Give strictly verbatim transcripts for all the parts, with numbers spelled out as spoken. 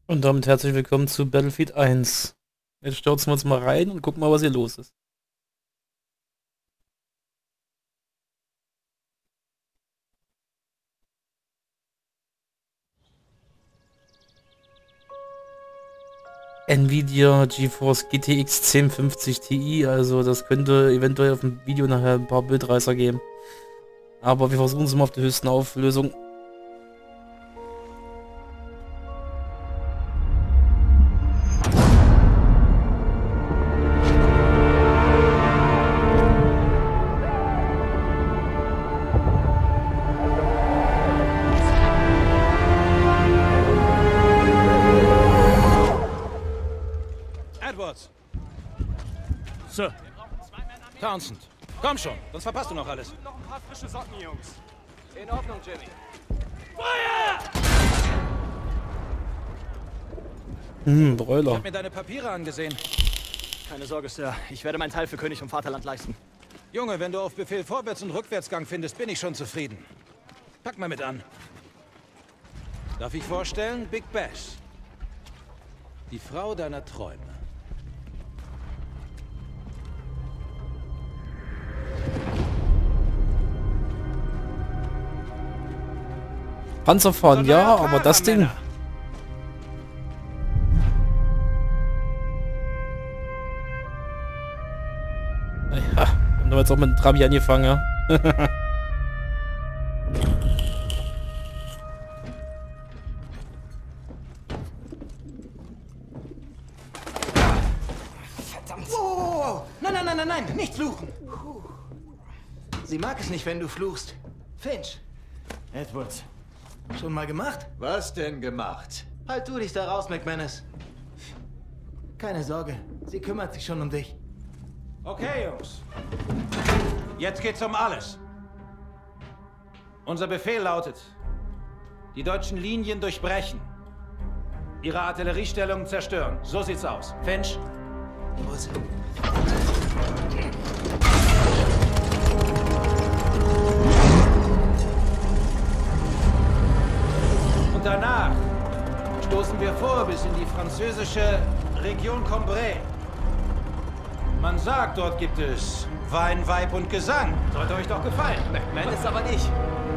Und damit herzlich willkommen zu Battlefield eins. Jetzt stürzen wir uns mal rein und gucken mal, was hier los ist. Nvidia GeForce G T X zehn fünfzig Ti, also das könnte eventuell auf dem Video nachher ein paar Bildreißer geben. Aber wir versuchen es mal auf der höchsten Auflösung. Edwards. Sir. Townsend. Komm schon, sonst verpasst du noch alles. Noch ein paar frische Socken, Jungs. In Ordnung, Jimmy. Feuer! Hm, Ich Bräuler. hab mir deine Papiere angesehen. Keine Sorge, Sir. Ich werde meinen Teil für König und Vaterland leisten. Junge, wenn du auf Befehl Vorwärts- und Rückwärtsgang findest, bin ich schon zufrieden. Pack mal mit an. Darf ich vorstellen? Big Bash. Die Frau deiner Träume. Panzer fahren, ja, aber das Ding. Ja, haben wir jetzt auch mit dem Trabi angefangen, ja. Verdammt! Oh, nein, nein, nein, nein, nein, nicht fluchen! Sie mag es nicht, wenn du fluchst. Finch. Edwards. Schon mal gemacht? Was denn gemacht? Halt du dich da raus, McManus. Keine Sorge, sie kümmert sich schon um dich. Okay, Jungs. Jetzt geht's um alles. Unser Befehl lautet, die deutschen Linien durchbrechen. Ihre Artilleriestellungen zerstören. So sieht's aus. Finch? Wo ist sie? Und danach stoßen wir vor bis in die französische Region Cambrai. Man sagt, dort gibt es Wein, Weib und Gesang. Sollte euch doch gefallen. McMahon ist aber nicht.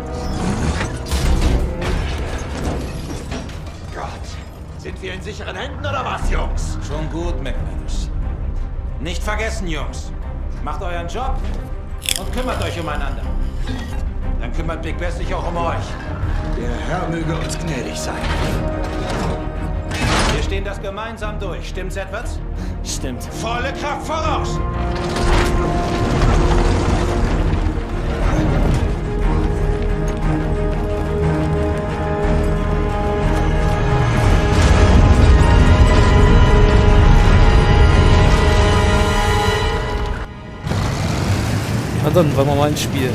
Gott, sind wir in sicheren Händen oder was, Jungs? Schon gut, McManus. Nicht vergessen, Jungs. Macht euren Job und kümmert euch umeinander. Dann kümmert Big Bash sich auch um euch. Der Herr möge uns gnädig sein. Wir stehen das gemeinsam durch. Stimmt's, Edwards? Stimmt. Volle Kraft voraus! Na dann, wollen wir mal ins Spiel.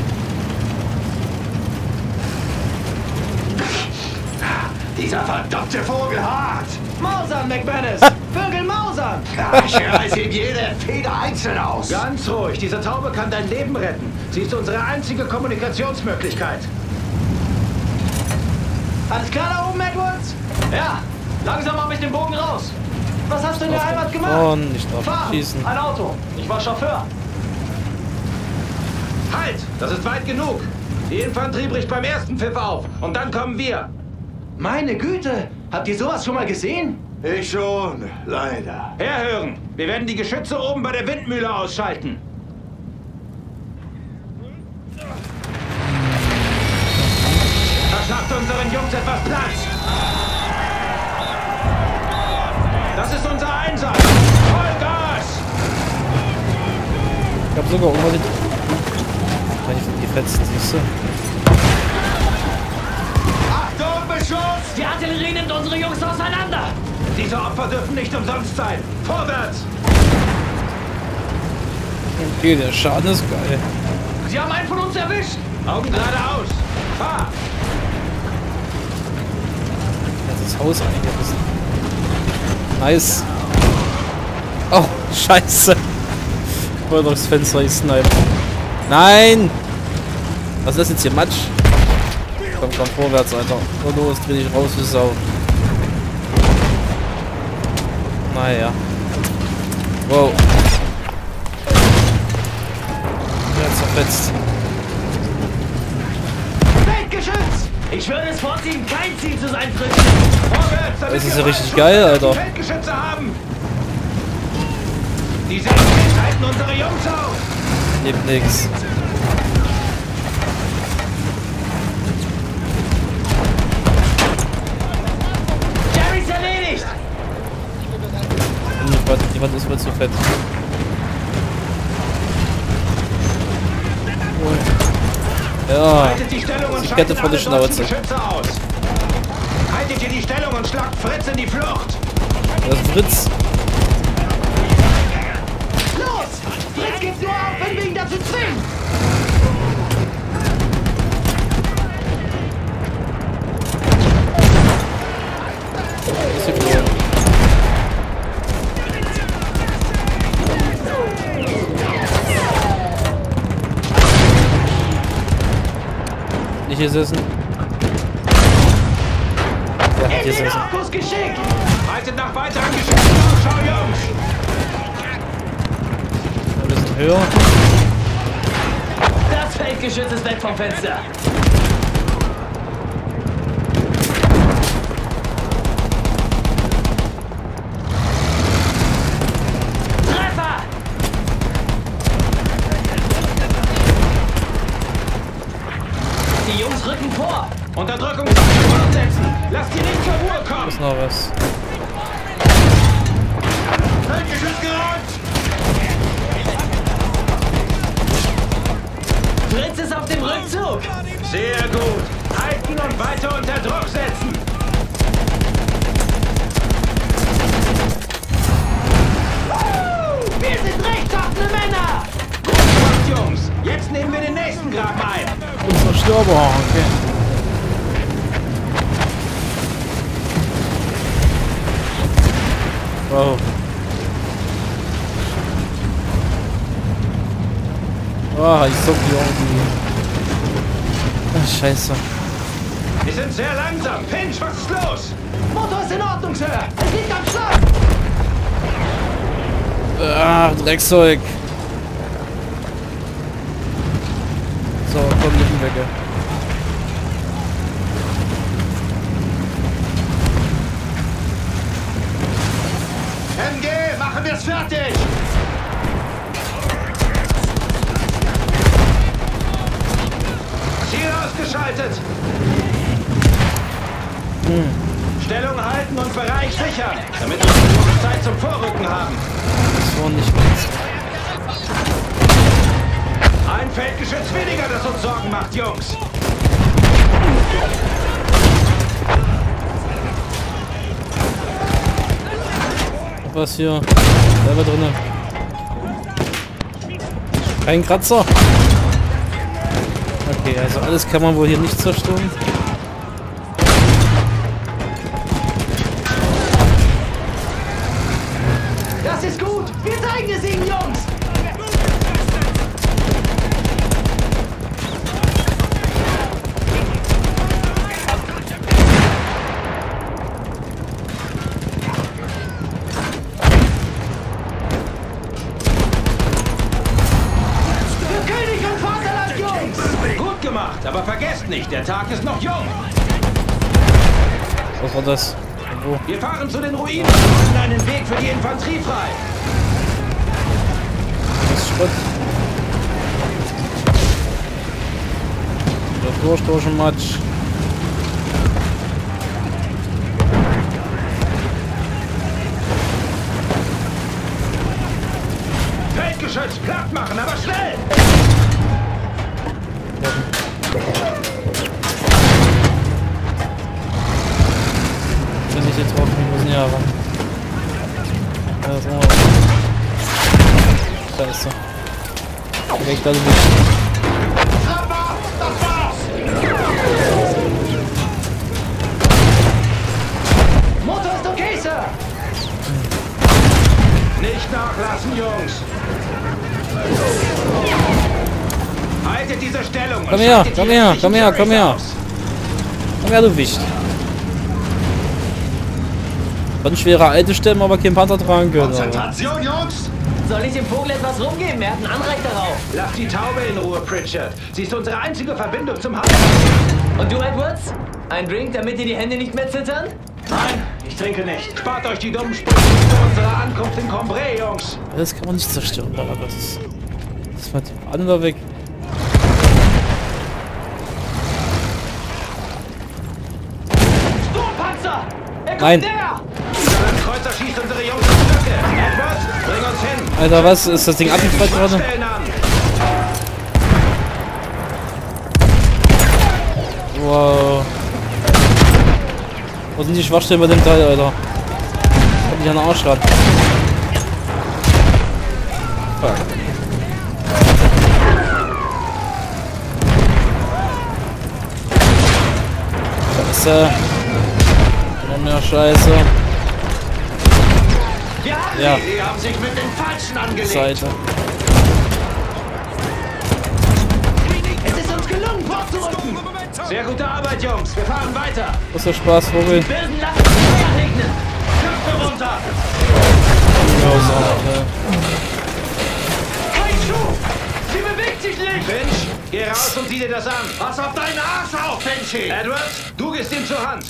Dieser verdammte Vogel hart! Mausern, McManus! Vögel mausern! Ich reiße ihm jede Feder einzeln aus! Ganz ruhig. Diese Taube kann dein Leben retten. Sie ist unsere einzige Kommunikationsmöglichkeit. Alles klar da oben, Edwards? Ja, langsam habe ich den Bogen raus. Was hast du in der Heimat gemacht? Fahren, nicht drauf Fahren, schießen. ein Auto. Ich war Chauffeur. Halt! Das ist weit genug. Die Infanterie bricht beim ersten Pfiff auf. Und dann kommen wir. Meine Güte! Habt ihr sowas schon mal gesehen? Ich schon, leider. Herhören! Wir werden die Geschütze oben bei der Windmühle ausschalten. Verschafft unseren Jungs etwas Platz. Das ist unser Einsatz. Vollgas! Ich hab sogar immer den... Kann ich die fetzen, siehst du? Achtung, Beschuss! Die Artillerie nimmt unsere Jungs auseinander. Diese Opfer dürfen nicht umsonst sein. Vorwärts! Okay, der Schaden ist geil. Sie haben einen von uns erwischt. Augen geradeaus. Fahr! Das Haus eingerissen. Nice. Oh, scheiße. Ich wollte durchs Fenster gesniped. Nein! Was ist das jetzt hier? Matsch? Komm, komm, vorwärts, Alter. Und los, dreh dich raus, du Sau. Naja. Wow. Ja, zerfetzt. Feldgeschütz! Ich würde es vorziehen, kein Ziel zu sein, Fritz. Vorwärts, damit Das ist wir ja richtig Schutz geil, auf die Alter. Feldgeschütze haben. Diese Engels halten unsere Jungs auf. Gibt nix. Jerry ist erledigt! Die Wand, die Wand ist wohl zu fett. Ja. Haltet die Stellung und Die Kette schaltet vor der alle deutschen Schnauze. Geschütze aus. Haltet ihr die Stellung und schlagt Fritz in die Flucht. Das ist Fritz. Los! Fritz gibt nur auf, wenn wir ihn dazu zwingen! Ist hier verloren. Nicht hier sitzen. Ja, hier In den sitzen. Akkus geschickt! Haltet nach weiteren Geschützen Ausschau, Jungs. Ein bisschen höher. Das Feldgeschütz ist weg vom Fenster. Treffer! Die Jungs rücken vor. Unterdrückungswaffe fortsetzen. Lasst sie nicht zur Ruhe kommen. Ist noch was. Feldgeschütz geräumt. Fritz ist auf dem Rückzug. Sehr gut. Halten und weiter unter Druck setzen. Wir sind rechtschaffene Männer! Gut gemacht, Jungs. Jetzt nehmen wir den nächsten Graben ein. Unzerstörbar, okay. Wow. Ah, ich soll die irgendwie. Ach, scheiße. Wir sind sehr langsam. Finch, was ist los? Motor ist in Ordnung, Sir! Es liegt am Schlag! Ach, Dreckzeug. So, komm, nicht weg. M G, machen wir es fertig. Ziel ausgeschaltet. Hm. Stellung halten und Bereich sichern, damit wir genug Zeit zum Vorrücken haben. Das war nicht ganz. Ein Feldgeschütz weniger, das uns Sorgen macht, Jungs. Was hier? Selber drinnen. Kein Kratzer. Okay, also alles kann man wohl hier nicht zerstören. Das ist gut! Wir zeigen es Ihnen, Jungs! Für König und Vaterland, Jungs! Gut gemacht, aber vergesst nicht, der Tag ist noch jung. Was war das? Wo? Wir fahren zu den Ruinen und machen einen Weg für die Infanterie frei. Das ist Schrott. Der Durst durch den Matsch. Feldgeschütz platt machen, aber schnell! Bin ich jetzt drauf, wir müssen ja ran. Ja, das machen wir. Scheiße. Weg da, du bist. Das war's! Motor ist okay, Sir! Nicht nachlassen, Jungs! Haltet diese Stellung und Komm her, schaltet die komm her, restlichen komm her, komm Jerrys her. aus. Komm her, du Wicht. Kann schwere alte stemmen, aber kein Panzer tragen können. Aber. Konzentration, Jungs! Soll ich dem Vogel etwas rumgeben? Er hat ein Anrecht darauf. Lass die Taube in Ruhe, Pritchard. Sie ist unsere einzige Verbindung zum Haus. Und du, Edwards? Ein Drink, damit dir die Hände nicht mehr zittern? Nein, ich trinke nicht. Spart euch die dummen Sprüche für unsere Ankunft in Cambrai, Jungs. Das kann man nicht zerstören, leider Gottes. Das war die andere weg. Sturmpanzer! Er kommt Nein. näher! Unser Kreuzer schießt unsere Jungs in Stücke. Edwards, bring uns hin. Alter, was? Ist das Ding abgefeuert gerade? Stellen an. Wow. Wo sind die Schwachstellen bei dem Teil, Alter? Hab ich an den Arsch ran. Fuck. Scheiße. Noch mehr Scheiße. Ja. Sie haben sich mit den Falschen angelegt. Seite. Es ist uns gelungen, vorzurücken. Sehr gute Arbeit, Jungs. Wir fahren weiter. Was für Spaß, Vogel. Bösen lassen uns Feuer regnen! Köpfe runter. Ja, so, okay. Kein Schuh! Sie bewegt sich nicht! Finch, geh raus und sieh dir das an. Pass auf deinen Arsch auf, Finchy! Edwards, du gehst ihm zur Hand.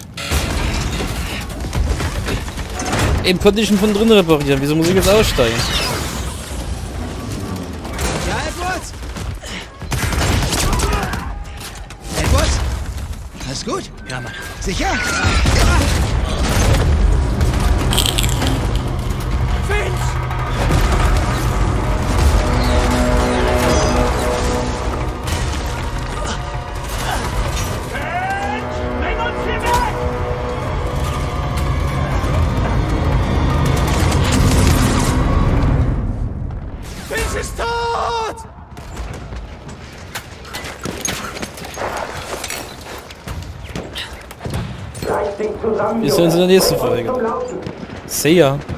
Eben konnte ich ihn von drinnen reparieren. Wieso muss ich jetzt aussteigen? Ja, Edwards? Edwards? Alles gut? Ja, Mann. Sicher? Wir sehen uns in der nächsten Folge. See ya.